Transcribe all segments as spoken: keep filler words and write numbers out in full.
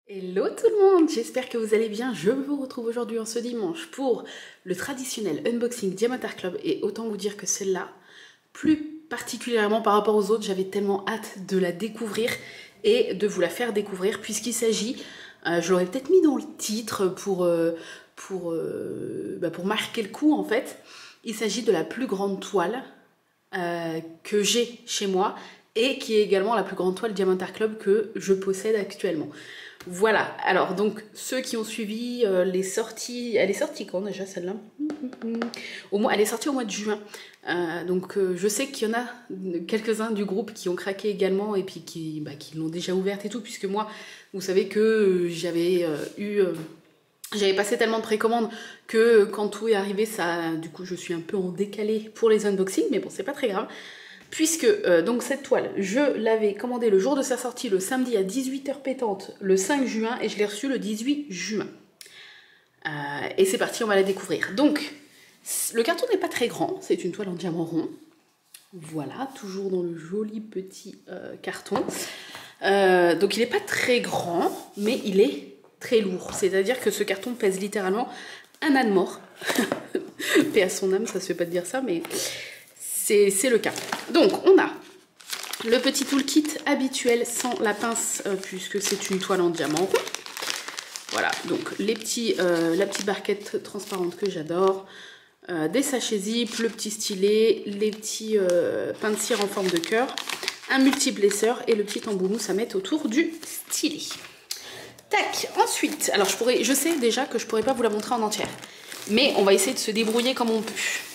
Hello tout le monde, j'espère que vous allez bien. Je vous retrouve aujourd'hui en ce dimanche pour le traditionnel unboxing Diamant Art Club et autant vous dire que celle-là, plus particulièrement par rapport aux autres, j'avais tellement hâte de la découvrir et de vous la faire découvrir puisqu'il s'agit, euh, je l'aurais peut-être mis dans le titre pour, euh, pour, euh, bah pour marquer le coup en fait, il s'agit de la plus grande toile euh, que j'ai chez moi et qui est également la plus grande toile Diamant Art Club que je possède actuellement. Voilà, alors donc ceux qui ont suivi euh, les sorties, elle est sortie quand déjà celle-là? Au mois, elle est sortie au mois de juin, euh, donc euh, je sais qu'il y en a quelques-uns du groupe qui ont craqué également et puis qui, bah, qui l'ont déjà ouverte et tout, puisque moi, vous savez que euh, j'avais euh, eu... Euh, J'avais passé tellement de précommandes que quand tout est arrivé, ça, du coup je suis un peu en décalé pour les unboxings, mais bon c'est pas très grave. Puisque euh, donc cette toile, je l'avais commandée le jour de sa sortie, le samedi à dix-huit heures pétante, le cinq juin, et je l'ai reçue le dix-huit juin. Euh, et c'est parti, on va la découvrir. Donc, le carton n'est pas très grand, c'est une toile en diamant rond. Voilà, toujours dans le joli petit euh, carton. Euh, donc il n'est pas très grand, mais il est très lourd. C'est-à-dire que ce carton pèse littéralement un âne mort. Paix à son âme, ça se fait pas de dire ça, mais... c'est le cas. Donc, on a le petit toolkit habituel sans la pince, euh, puisque c'est une toile en diamant rond. Voilà, donc les petits, euh, la petite barquette transparente que j'adore, euh, des sachets zip, le petit stylet, les petits euh, pains de cire en forme de cœur, un multi-blesseur et le petit embout mousse à mettre autour du stylet. Tac, ensuite, alors je, pourrais, je sais déjà que je ne pourrais pas vous la montrer en entière, mais on va essayer de se débrouiller comme on peut.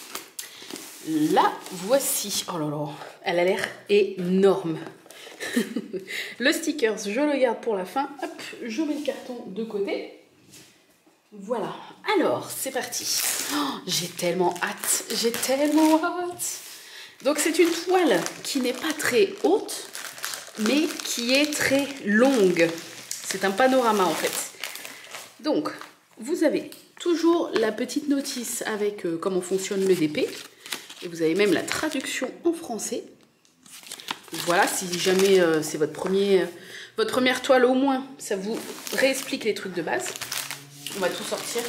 La voici. Oh là là, elle a l'air énorme. Le sticker, je le garde pour la fin. Hop, je mets le carton de côté. Voilà. Alors, c'est parti. Oh, j'ai tellement hâte. J'ai tellement hâte. Donc, c'est une toile qui n'est pas très haute, mais qui est très longue. C'est un panorama, en fait. Donc, vous avez toujours la petite notice avec euh, comment fonctionne le D P. Et vous avez même la traduction en français. Voilà, si jamais euh, c'est votre, premier, euh, votre première toile au moins, ça vous réexplique les trucs de base. On va tout sortir.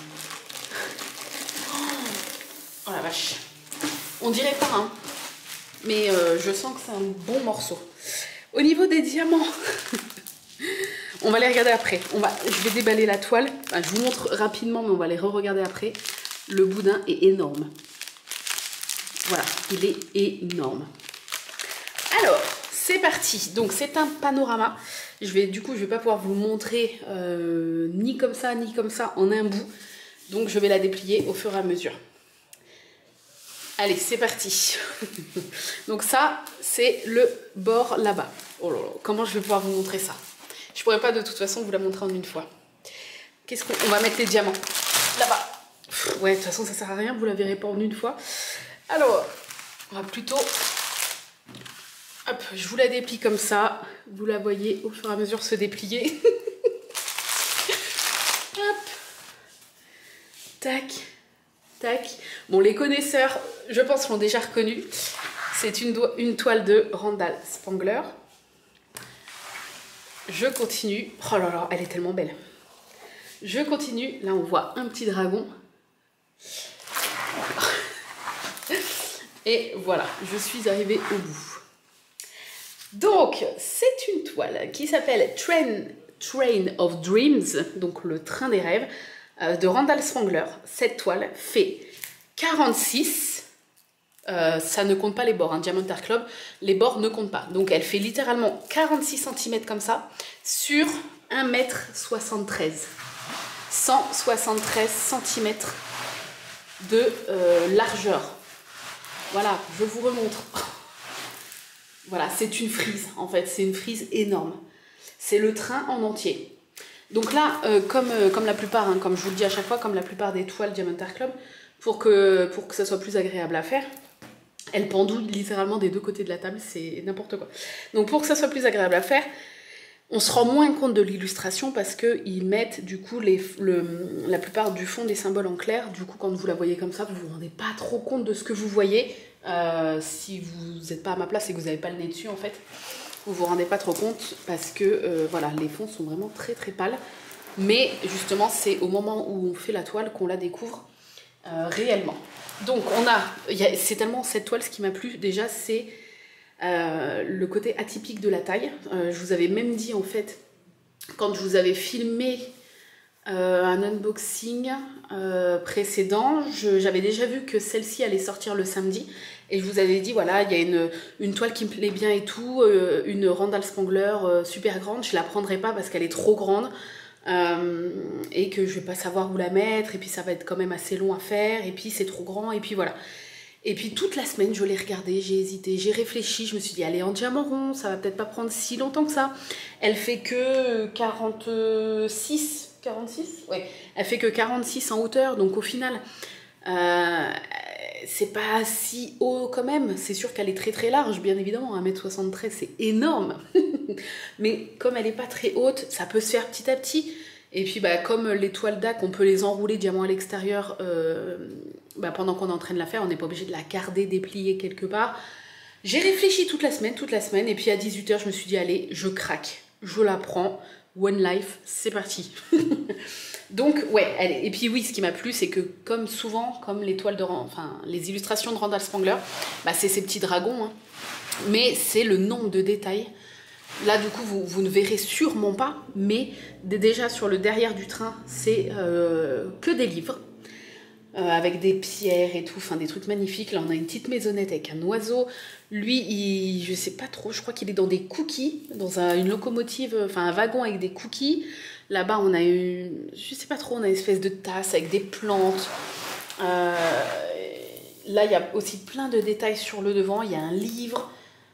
Oh la vache. On dirait pas, hein. Mais euh, je sens que c'est un bon morceau. Au niveau des diamants, on va les regarder après. On va, je vais déballer la toile. Enfin, je vous montre rapidement, mais on va les re-regarder après. Le boudin est énorme. Voilà, il est énorme. Alors, c'est parti. Donc, c'est un panorama. Je vais, du coup, je ne vais pas pouvoir vous le montrer euh, ni comme ça, ni comme ça, en un bout. Donc, je vais la déplier au fur et à mesure. Allez, c'est parti. Donc, ça, c'est le bord là-bas. Oh là là, comment je vais pouvoir vous montrer ça? Je ne pourrais pas, de toute façon, vous la montrer en une fois. Qu'est-ce qu'on va mettre les diamants là-bas. Ouais, de toute façon, ça ne sert à rien, vous ne la verrez pas en une fois. Alors, on va plutôt... Hop, je vous la déplie comme ça. Vous la voyez au fur et à mesure se déplier. Hop. Tac. Tac. Bon, les connaisseurs, je pense, l'ont déjà reconnu. C'est une, une toile de Randall Spangler. Je continue. Oh là là, elle est tellement belle. Je continue. Là, on voit un petit dragon. Et voilà, je suis arrivée au bout. Donc, c'est une toile qui s'appelle Train, Train of Dreams, donc le train des rêves, euh, de Randall Spangler. Cette toile fait quarante-six, euh, ça ne compte pas les bords, hein, Diamant Art Club, les bords ne comptent pas. Donc, elle fait littéralement quarante-six centimètres comme ça, sur un mètre soixante-treize. cent soixante-treize centimètres de euh, largeur. Voilà, je vous remontre. Voilà, c'est une frise, en fait. C'est une frise énorme. C'est le train en entier. Donc là, euh, comme, euh, comme la plupart, hein, comme je vous le dis à chaque fois, comme la plupart des toiles Diamant Art Club, pour que, pour que ça soit plus agréable à faire, elle pendouille littéralement des deux côtés de la table. C'est n'importe quoi. Donc pour que ça soit plus agréable à faire, on se rend moins compte de l'illustration parce qu'ils mettent du coup les, le, la plupart du fond des symboles en clair. Du coup, quand vous la voyez comme ça, vous ne vous rendez pas trop compte de ce que vous voyez. Euh, si vous n'êtes pas à ma place et que vous n'avez pas le nez dessus, en fait. vous vous rendez pas trop compte parce que euh, voilà, les fonds sont vraiment très très pâles. Mais justement, c'est au moment où on fait la toile qu'on la découvre euh, réellement. Donc on a, c'est tellement cette toile, ce qui m'a plu déjà, c'est euh, le côté atypique de la taille. Euh, je vous avais même dit en fait, quand je vous avais filmé euh, un unboxing euh, précédent, j'avais déjà vu que celle-ci allait sortir le samedi. Et je vous avais dit, voilà, il y a une, une toile qui me plaît bien et tout, euh, une Randall Spangler euh, super grande. Je la prendrai pas parce qu'elle est trop grande euh, et que je vais pas savoir où la mettre. Et puis ça va être quand même assez long à faire. Et puis c'est trop grand. Et puis voilà. Et puis toute la semaine, je l'ai regardée, j'ai hésité, j'ai réfléchi. Je me suis dit, allez, en diamant rond, ça va peut-être pas prendre si longtemps que ça. Elle fait que quarante-six. quarante-six, ouais. Elle fait que quarante-six en hauteur. Donc au final... Euh, c'est pas si haut quand même, c'est sûr qu'elle est très très large, bien évidemment, un mètre soixante-treize c'est énorme, mais comme elle est pas très haute, ça peut se faire petit à petit, et puis bah, comme les toiles d'A C, on peut les enrouler diamant à l'extérieur euh, bah, pendant qu'on est en train de la faire, on n'est pas obligé de la garder dépliée quelque part. J'ai réfléchi toute la semaine, toute la semaine, et puis à dix-huit heures je me suis dit allez, je craque, je la prends, One Life, c'est parti. Donc ouais, allez. Et puis oui, ce qui m'a plu, c'est que comme souvent, comme les toiles de, enfin les illustrations de Randall Spangler, bah, c'est ces petits dragons, hein. Mais c'est le nombre de détails. Là du coup, vous, vous ne verrez sûrement pas, mais déjà sur le derrière du train, c'est euh, que des livres. Euh, avec des pierres et tout, enfin des trucs magnifiques. Là on a une petite maisonnette avec un oiseau. Lui, il, je sais pas trop, je crois qu'il est dans des cookies, dans un, une locomotive, enfin un wagon avec des cookies. Là-bas on a une, je sais pas trop, on a une espèce de tasse avec des plantes. Euh, là il y a aussi plein de détails sur le devant, il y a un livre,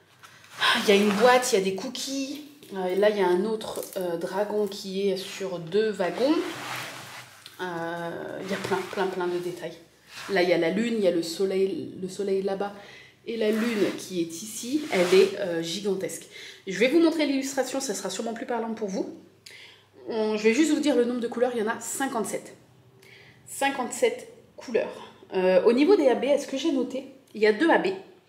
il y a une boîte, il y a des cookies. Euh, là il y a un autre euh, dragon qui est sur deux wagons. Il euh, y a plein, plein, plein de détails. Là, il y a la lune, il y a le soleil, le soleil là-bas. Et la lune qui est ici, elle est euh, gigantesque. Je vais vous montrer l'illustration, ça sera sûrement plus parlant pour vous. On, je vais juste vous dire le nombre de couleurs, il y en a cinquante-sept. cinquante-sept couleurs. Euh, au niveau des A B, est-ce que j'ai noté? Il y a deux A B.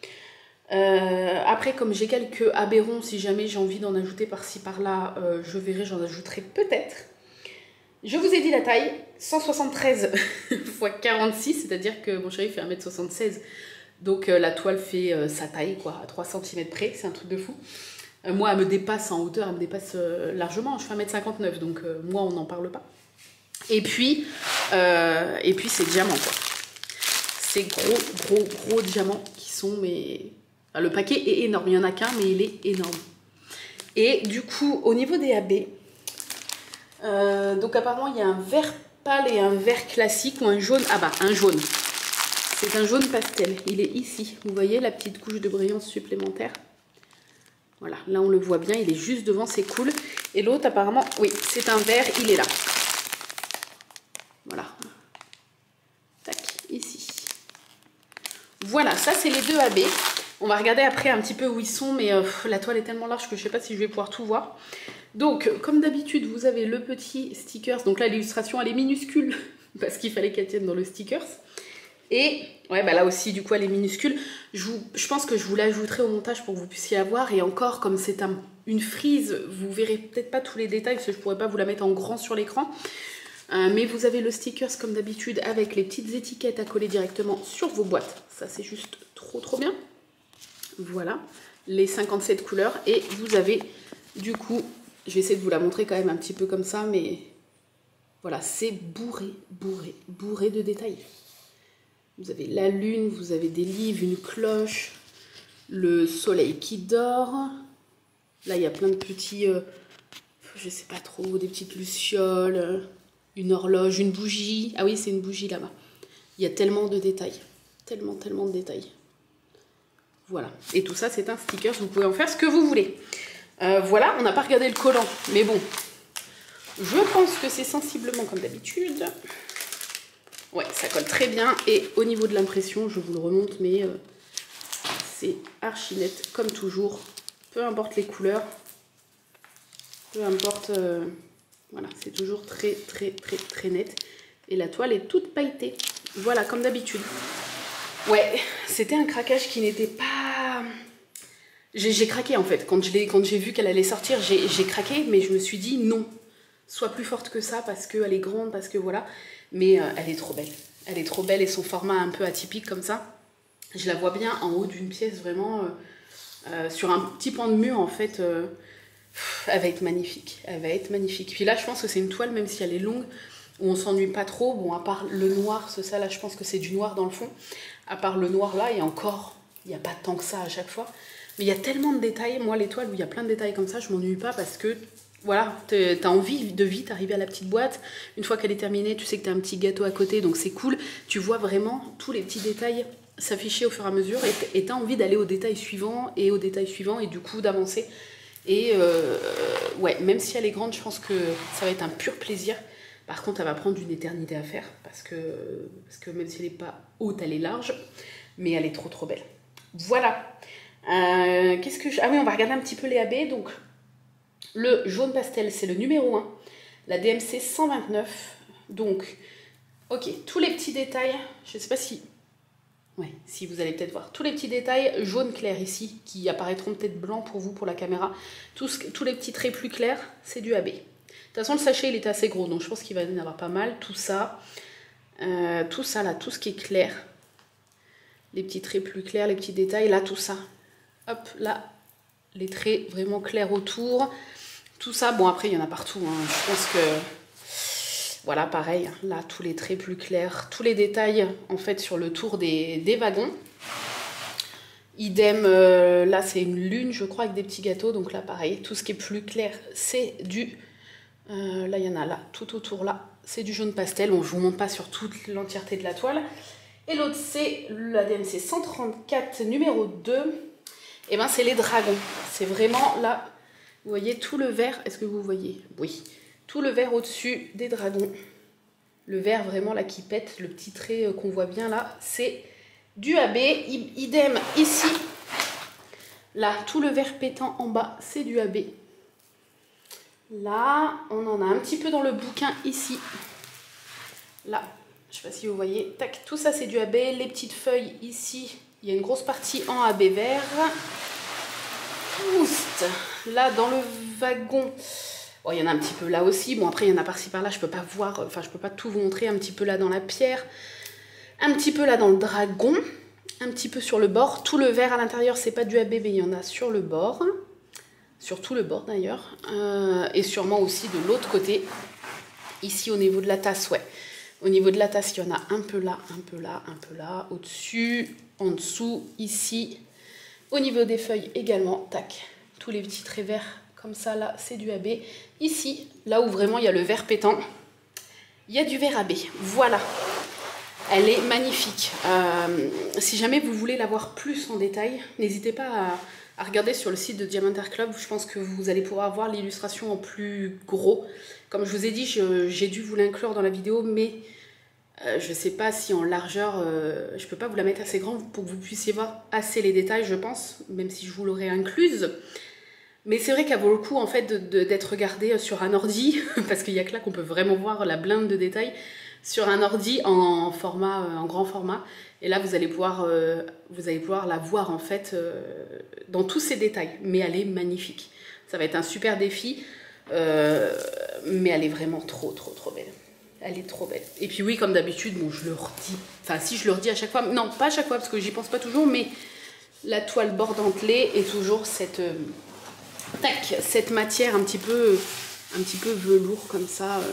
Euh, après, comme j'ai quelques A B ronds, si jamais j'ai envie d'en ajouter par-ci, par-là, euh, je verrai, j'en ajouterai peut-être. Je vous ai dit la taille, cent soixante-treize par quarante-six, c'est-à-dire que mon chéri fait un mètre soixante-seize, donc euh, la toile fait euh, sa taille, quoi, à trois centimètres près, c'est un truc de fou. Euh, moi, elle me dépasse en hauteur, elle me dépasse euh, largement, je fais un mètre cinquante-neuf, donc euh, moi, on n'en parle pas. Et puis, euh, et puis c'est diamant, quoi. C'est gros, gros, gros diamants qui sont, mais... Enfin, le paquet est énorme, il n'y en a qu'un, mais il est énorme. Et du coup, au niveau des A B... Euh, donc apparemment il y a un vert pâle et un vert classique ou un jaune. Ah bah un jaune. C'est un jaune pastel. Il est ici. Vous voyez la petite couche de brillance supplémentaire. Voilà, là on le voit bien. Il est juste devant, c'est cool. Et l'autre apparemment, oui, c'est un vert. Il est là. Voilà. Tac, ici. Voilà, ça c'est les deux A B. On va regarder après un petit peu où ils sont, mais euh, la toile est tellement large que je ne sais pas si je vais pouvoir tout voir. Donc, comme d'habitude, vous avez le petit stickers. Donc là, l'illustration, elle est minuscule, parce qu'il fallait qu'elle tienne dans le stickers. Et, ouais, bah là aussi, du coup, elle est minuscule. Je, vous, je pense que je vous l'ajouterai au montage pour que vous puissiez la voir. Et encore, comme c'est un, une frise, vous verrez peut-être pas tous les détails, parce que je ne pourrais pas vous la mettre en grand sur l'écran. Euh, mais vous avez le stickers, comme d'habitude, avec les petites étiquettes à coller directement sur vos boîtes. Ça, c'est juste trop, trop bien. Voilà, les cinquante-sept couleurs. Et vous avez, du coup... Je vais essayer de vous la montrer quand même un petit peu comme ça, mais voilà, c'est bourré, bourré, bourré de détails. Vous avez la lune, vous avez des livres, une cloche, le soleil qui dort. Là, il y a plein de petits, euh, je sais pas trop, des petites lucioles, une horloge, une bougie. Ah oui, c'est une bougie là-bas. Il y a tellement de détails, tellement, tellement de détails. Voilà, et tout ça, c'est un sticker, vous pouvez en faire ce que vous voulez. Euh, voilà, on n'a pas regardé le collant, mais bon, je pense que c'est sensiblement comme d'habitude. Ouais, ça colle très bien. Et au niveau de l'impression, je vous le remonte, mais euh, c'est archi net, comme toujours. Peu importe les couleurs, peu importe... Euh, voilà, c'est toujours très, très, très, très net. Et la toile est toute pailletée. Voilà, comme d'habitude. Ouais, c'était un craquage qui n'était pas... J'ai craqué en fait. Quand j'ai vu qu'elle allait sortir, j'ai craqué, mais je me suis dit non. Sois plus forte que ça parce qu'elle est grande, parce que voilà. Mais euh, elle est trop belle. Elle est trop belle et son format un peu atypique comme ça. Je la vois bien en haut d'une pièce vraiment... Euh, euh, sur un petit pan de mur en fait. Euh, elle va être magnifique. Elle va être magnifique. Puis là, je pense que c'est une toile, même si elle est longue, où on s'ennuie pas trop. Bon, à part le noir, ce ça là, je pense que c'est du noir dans le fond. À part le noir là, et encore, il n'y a pas tant que ça à chaque fois. Mais il y a tellement de détails. Moi, les toiles où il y a plein de détails comme ça, je m'ennuie pas parce que, voilà, t'as envie de vite arriver à la petite boîte. Une fois qu'elle est terminée, tu sais que t'as un petit gâteau à côté, donc c'est cool. Tu vois vraiment tous les petits détails s'afficher au fur et à mesure et t'as envie d'aller au détail suivant et au détail suivant et du coup d'avancer. Et euh, ouais, même si elle est grande, je pense que ça va être un pur plaisir. Par contre, elle va prendre une éternité à faire parce que, parce que même si elle n'est pas haute, elle est large. Mais elle est trop trop belle. Voilà. Euh, Qu'est-ce que je... Ah oui, on va regarder un petit peu les A B. Donc, le jaune pastel, c'est le numéro un. La D M C cent vingt-neuf. Donc, ok, tous les petits détails. Je ne sais pas si... Ouais, si vous allez peut-être voir. Tous les petits détails jaune clair ici, qui apparaîtront peut-être blanc pour vous, pour la caméra. Tous, tous les petits traits plus clairs, c'est du A B. De toute façon, le sachet, il est assez gros, donc je pense qu'il va y en avoir pas mal. Tout ça, euh, tout ça là, tout ce qui est clair. Les petits traits plus clairs, les petits détails, là, tout ça. Hop, là, les traits vraiment clairs autour. Tout ça, bon, après, il y en a partout. Hein. Je pense que, voilà, pareil. Là, tous les traits plus clairs. Tous les détails, en fait, sur le tour des, des wagons. Idem, euh, là, c'est une lune, je crois, avec des petits gâteaux. Donc là, pareil, tout ce qui est plus clair, c'est du... Euh, là, il y en a là, tout autour, là. C'est du jaune pastel. Bon, je vous montre pas sur toute l'entièreté de la toile. Et l'autre, c'est la D M C cent trente-quatre numéro deux. Et ben c'est les dragons. C'est vraiment là, vous voyez tout le vert. Est-ce que vous voyez? Oui. Tout le vert au-dessus des dragons. Le vert vraiment là qui pète, le petit trait qu'on voit bien là, c'est du A B. Idem ici. Là, tout le vert pétant en bas, c'est du A B. Là, on en a un petit peu dans le bouquin ici. Là. Je ne sais pas si vous voyez, tac, tout ça c'est du A B, les petites feuilles ici, il y a une grosse partie en A B vert. Oust. Là dans le wagon, oh, il y en a un petit peu là aussi, bon après il y en a par-ci par-là, je peux pas voir, enfin je peux pas tout vous montrer, un petit peu là dans la pierre, un petit peu là dans le dragon, un petit peu sur le bord, tout le vert à l'intérieur c'est pas du A B, mais il y en a sur le bord, sur tout le bord d'ailleurs, euh, et sûrement aussi de l'autre côté, ici au niveau de la tasse, ouais. Au niveau de la tasse, il y en a un peu là, un peu là, un peu là, au-dessus, en dessous, ici. Au niveau des feuilles également, tac, tous les petits traits verts comme ça, là, c'est du A B. Ici, là où vraiment il y a le vert pétant, il y a du vert A B. Voilà, elle est magnifique. Euh, si jamais vous voulez la voir plus en détail, n'hésitez pas à, à regarder sur le site de Diamantar Club. Je pense que vous allez pouvoir voir l'illustration en plus gros. Comme je vous ai dit, j'ai dû vous l'inclure dans la vidéo, mais euh, je ne sais pas si en largeur, euh, je ne peux pas vous la mettre assez grande pour que vous puissiez voir assez les détails, je pense, même si je vous l'aurais incluse. Mais c'est vrai qu'elle vaut le coup en fait d'être regardée sur un ordi, parce qu'il n'y a que là qu'on peut vraiment voir la blinde de détails, sur un ordi en format, en grand format. Et là, vous allez pouvoir, euh, vous allez pouvoir la voir en fait euh, dans tous ses détails. Mais elle est magnifique. Ça va être un super défi. Euh, mais elle est vraiment trop trop trop belle. Elle est trop belle. Et puis oui, comme d'habitude, bon, je le redis. Enfin, si je le redis à chaque fois. Non, pas à chaque fois, parce que j'y pense pas toujours. Mais la toile bordentelée est toujours cette, euh, tac, cette matière un petit peu, un petit peu velours comme ça. Euh,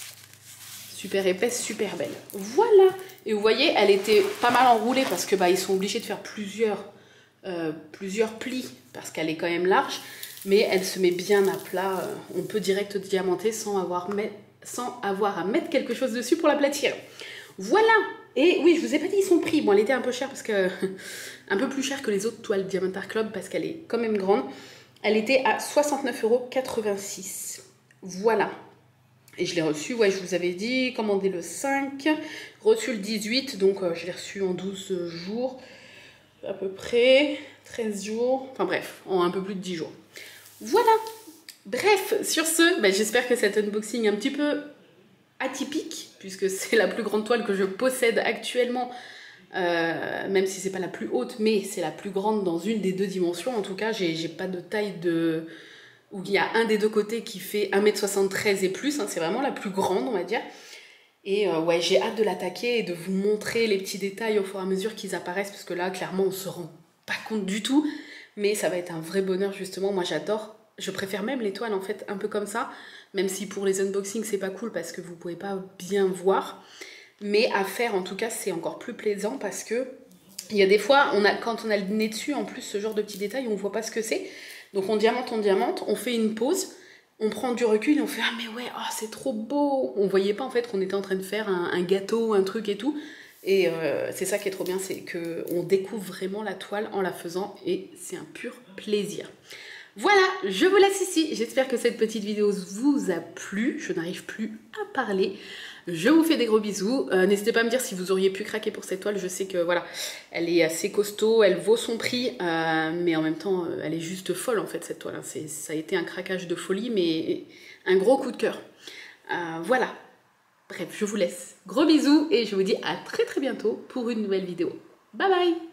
super épaisse, super belle. Voilà. Et vous voyez, elle était pas mal enroulée parce que bah, ils sont obligés de faire plusieurs, euh, plusieurs plis parce qu'elle est quand même large. Mais elle se met bien à plat. On peut direct diamanter sans avoir, sans avoir à mettre quelque chose dessus pour l'aplatir. Voilà. Et oui, je vous ai pas dit son prix. Bon, elle était un peu chère parce que un peu plus chère que les autres toiles Diamantar Club parce qu'elle est quand même grande. Elle était à soixante-neuf euros quatre-vingt-six. Voilà. Et je l'ai reçue, ouais, je vous avais dit, commandé le cinq, reçu le dix-huit, donc euh, je l'ai reçu en douze jours, à peu près, treize jours, enfin bref, en un peu plus de dix jours. Voilà. Bref, sur ce, ben, j'espère que cet unboxing un petit peu atypique, puisque c'est la plus grande toile que je possède actuellement euh, même si c'est pas la plus haute, mais c'est la plus grande dans une des deux dimensions. En tout cas, j'ai pas de taille de... où il y a un des deux côtés qui fait un mètre soixante-treize et plus, hein, c'est vraiment la plus grande, on va dire. Et euh, ouais, j'ai hâte de l'attaquer et de vous montrer les petits détails au fur et à mesure qu'ils apparaissent, parce que là, clairement, on se rend pas compte du tout, mais ça va être un vrai bonheur, justement. Moi, j'adore, je préfère même les toiles, en fait, un peu comme ça, même si pour les unboxings, c'est pas cool, parce que vous pouvez pas bien voir, mais à faire, en tout cas, c'est encore plus plaisant, parce que il y a des fois, on a, quand on a le nez dessus, en plus, ce genre de petits détails, on voit pas ce que c'est, donc on diamante, on diamante, on fait une pause, on prend du recul et on fait « Ah mais ouais, oh, c'est trop beau !» On voyait pas en fait qu'on était en train de faire un, un gâteau, un truc et tout. Et euh, c'est ça qui est trop bien, c'est qu'on découvre vraiment la toile en la faisant et c'est un pur plaisir. Voilà, je vous laisse ici. J'espère que cette petite vidéo vous a plu. Je n'arrive plus à parler. Je vous fais des gros bisous. Euh, N'hésitez pas à me dire si vous auriez pu craquer pour cette toile. Je sais que voilà, elle est assez costaud, elle vaut son prix, euh, mais en même temps, elle est juste folle en fait cette toile. Hein. Ça a été un craquage de folie, mais un gros coup de cœur. Euh, voilà. Bref, je vous laisse. Gros bisous et je vous dis à très très bientôt pour une nouvelle vidéo. Bye bye!